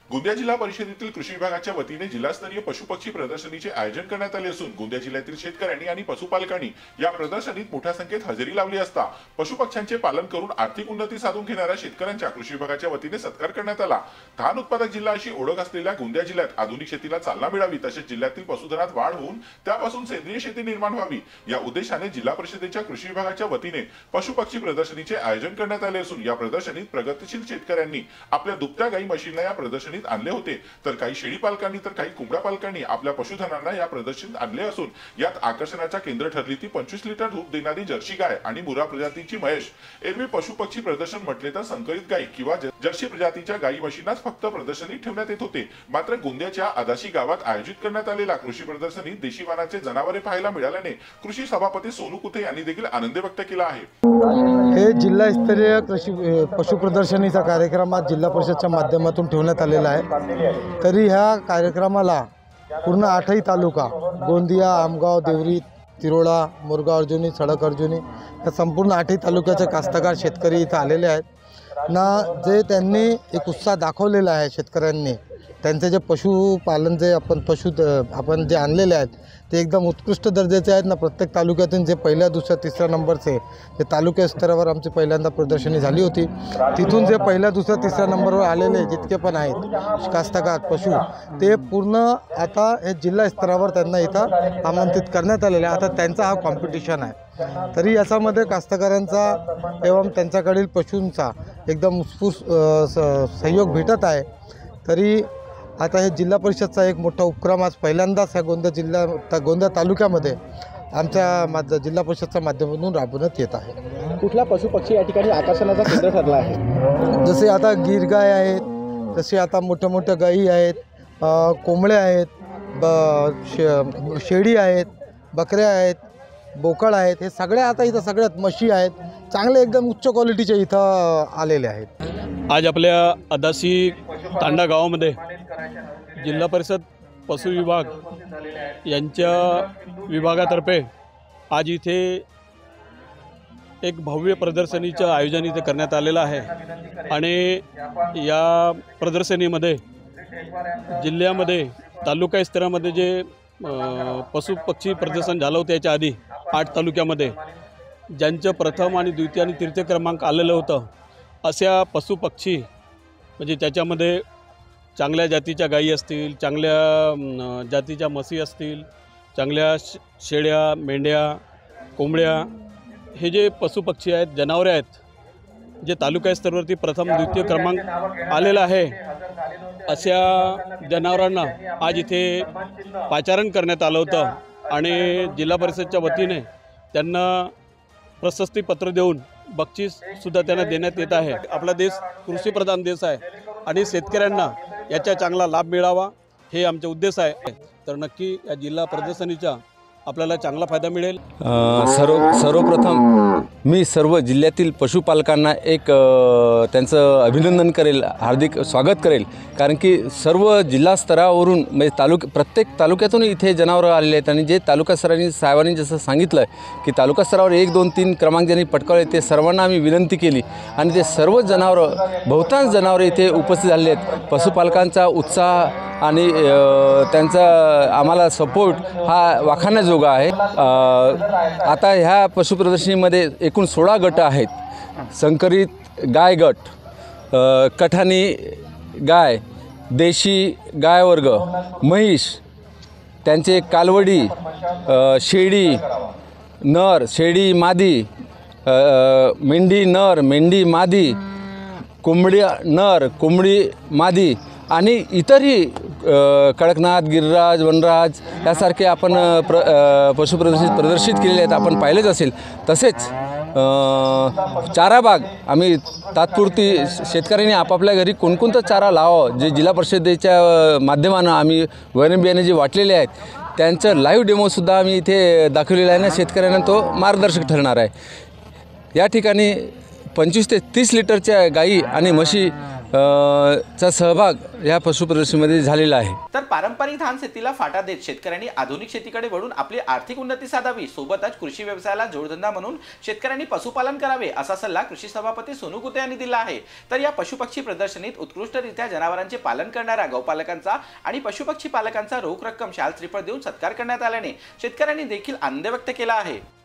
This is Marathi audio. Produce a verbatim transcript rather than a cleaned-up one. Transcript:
गोंदिया जिल्हा परिषदेतील कृषी विभागाच्या वतीने जिल्हास्तरीय पशुपक्षी प्रदर्शनीचे आयोजन करण्यात आले असून गोंदिया जिल्ह्यातील शेतकऱ्यांनी आणि पशुपालकांनी या प्रदर्शनीत मोठ्या संख्येत हजेरी लावली असता पशुपक्ष्यांचे पालन करून आर्थिक उन्नती साधून घेणाऱ्या शेतकऱ्यांचा कृषी विभागाच्या वतीने सत्कार करण्यात आला। धान उत्पादक जिल्हा अशी ओळख असलेल्या गोंदिया जिल्ह्यात आधुनिक शेतीला चालना मिळावी तसेच जिल्ह्यातील पशुधनात वाढ होऊन त्यापासून सेंद्रिय शेती निर्माण व्हावी या उद्देशाने जिल्हा परिषदेच्या कृषी विभागाच्या वतीने पशुपक्षी प्रदर्शनीचे आयोजन करण्यात आले असून या प्रदर्शनीत प्रगतिशील शेतकऱ्यांनी आपल्या दुभत्या गाई म्हशींना या प्रदर्शनीत आणले होते तर काही शेळी पालकांनी तर काही कोंबड्या पालकांनी आपल्या पशुधनांना या प्रदर्शनीत आणले असून यात आकर्षणाचा केंद्र ठरली ती पंचवीस लिटर दूध देणारी जर्सी गाय आणि मुरा प्रजातीची म्हैस। एरवी पशुपक्षी प्रदर्शन म्हटले तर संकरित गाई किंवा जर्सी प्रजातीच्या गाई म्हशींनाच फक्त प्रदर्शनीत ठेवण्यात येत होते, मात्र गोंदियाच्या आदाशी गावात आयोजित करण्यात आलेल्या कृषी प्रदर्शनीत देशी वानाचे जनावरे पाहायला मिळाल्याने कृषी सभापती सोनू कुथे यांनी देखील आनंद व्यक्त केला आहे। हे जिल्हास्तरीय कृषी पशु प्रदर्शनीचा कार्यक्रम आज जिल्हा परिषदच्या माध्यमातून ठेवण्यात आलेला आहे। तरी ह्या कार्यक्रमाला पूर्ण आठही तालुका गोंदिया, आमगाव, देवरी, तिरोळा, मोरगाव अर्जुनी, सडक अर्जुनी या संपूर्ण आठही तालुक्याचे कास्तकार शेतकरी इथं आलेले आहेत ना। जे त्यांनी एक उत्साह दाखवलेला आहे शेतकऱ्यांनी, त्यांचे जे पशुपालन जे आपण पशु आपण जे आणलेले आहेत ते एकदम उत्कृष्ट दर्जाचे आहेत ना। प्रत्येक तालुक्यातून जे पहिल्या दुसऱ्या तिसऱ्या नंबरचे जे तालुका स्तरावर आमची पहिल्यांदा प्रदर्शनी झाली होती, तिथून जे पहिल्या दुसऱ्या तिसऱ्या नंबरवर आलेले जितके पण आहेत कास्तकार पशु ते पूर्ण आता हे जिल्हा स्तरावर त्यांना इथं आमंत्रित करण्यात आलेले आहे। आता त्यांचा हा कॉम्पिटिशन आहे, तरी याच्यामध्ये कास्तकारांचा एवं त्यांच्याकडील पशूंचा एकदम उत्स्फूर्त सहयोग भेटत आहे। तरी आता हे जिल्हा परिषदचा एक मोठा उपक्रम आज पहिल्यांदाच ह्या गोंदिया जिल्हा गोंदिया तालुक्यामध्ये आमच्या माझ्या जिल्हा परिषदच्या माध्यमातून राबवण्यात येत आहे। कुठला पशुपक्षी या ठिकाणी आकर्षणाचा केंद्र ठरला आहे? जसे आता गिर गाय आहेत, जसे आता मोठ्या मोठ्या गायी आहेत, कोंबड्या आहेत, ब शे शेळी आहेत, बकऱ्या आहेत, बोकड आहेत, हे सगळ्या आता इथं सगळ्यात म्हशी आहेत, चांगले एकदम उच्च क्वालिटीचे इथं आलेले आहेत। आज आपल्या आदाशी तांडा गावामध्ये जिल्हा परिषद पशु विभाग यांच्या विभागातर्फे आज इथे एक भव्य प्रदर्शनीचं आयोजन इथे करण्यात आलेलं आहे आणि या प्रदर्शनीमध्ये जिल्ह्यामध्ये तालुका स्तरामध्ये जे पशुपक्षी प्रदर्शन झालं होतं याच्या आधी आठ तालुक्यामध्ये ज्यांचं प्रथम आणि द्वितीय आणि तृतीय क्रमांक आलेलं होतं अशा पशुपक्षी म्हणजे त्याच्यामध्ये चांगल्या जातीच्या गायी असतील, चांगल्या जातीच्या म्हशी असतील, चांगल्या शेळ्या, मेंढ्या, कोंबड्या हे जे पशुपक्षी आहेत, जनावरे आहेत, जे तालुका स्तरावरती प्रथम द्वितीय क्रमांक आलेला आहे अशा जनावरांना आज इथे पाचारण करण्यात आलं होतं आणि जिल्हा परिषदच्या वतीने त्यांना प्रशस्तीपत्र देऊन बक्षीससुद्धा त्यांना देण्यात येत आहे। आपला देश कृषीप्रधान देश आहे आणि शेतकऱ्यांना याचा चांगला लाभ मिळावा हे आमचा उद्देश आहे, तर नक्की या जिल्हा प्रदर्शनीचा आपल्याला चांगला फायदा मिळेल। सर्व सर्वप्रथम मी सर्व जिल्ह्यातील पशुपालकांना एक त्यांचं अभिनंदन करेल, हार्दिक स्वागत करेल, कारण की सर्व जिल्हा स्तरावरून म्हणजे तालुक प्रत्येक तालुक्यातून इथे जनावरं आलेले आहेत आणि जे तालुका स्तरांनी साहेबांनी जसं सांगितलं की तालुका स्तरावर एक दोन तीन क्रमांक ज्यांनी पटकावले ते सर्वांना आम्ही विनंती केली आणि ते सर्व जनावरं बहुतांश जनावरे इथे उपस्थित झालेले आहेत। पशुपालकांचा उत्साह आणि त्यांचा आम्हाला सपोर्ट हा वाखाणण्याजोगा आहे। आता ह्या पशु प्रदर्शनीमध्ये एकूण सोळा गट आहेत। संकरित गाय गट, कठाणी गाय, देशी गाय वर्ग, म्हैस, त्यांचे कालवडी, शेळी नर, शेळी मादी, मेंढी नर, मेंढी मादी, कोंबडी नर, कोंबडी मादी आणि इतरही कडकनाथ, गिरिराज, वनराज यासारखे आपण प्र पशु प्रदर्शित प्रदर्शित केलेले आहेत, आपण पाहिलेच असेल। तसेच चारा बाग आम्ही तात्पुरती शेतकऱ्यांनी आपापल्या घरी कोणकोणता चारा लावावं जे जिल्हा परिषदेच्या माध्यमानं आम्ही वैरण बियाणे जे वाटलेले आहेत त्यांचं लाईव्ह डेमोसुद्धा आम्ही इथे दाखवलेला आहे ना, शेतकऱ्यांना तो मार्गदर्शक ठरणार आहे। या ठिकाणी पंचवीस ते तीस लिटरच्या गाई आणि म्हशी चा सहभाग या पशु प्रदर्शनीमध्ये झालेला आहे. तर पारंपरिक धान शेतीला फाटा देत शेतकऱ्यांनी आधुनिक शेतीकडे वळून आपली आर्थिक उन्नती साधावी. सोबतच कृषी व्यवसायाला जोडधंदा म्हणून शेतकऱ्यांनी पशुपालन करावे असा सल्ला कृषी सभापती सोनू कुते यांनी दिला आहे. तर या पशुपक्षी प्रदर्शनीत उत्कृष्टरित्या जनावरांचे पालन करणाऱ्या गौपालकांचा आणि पशुपक्षी पालकांचा रोख रक्कम शाल श्रीफळ देऊन सत्कार करण्यात आल्याने शेतकऱ्यांनी देखील आनंद व्यक्त केला आहे.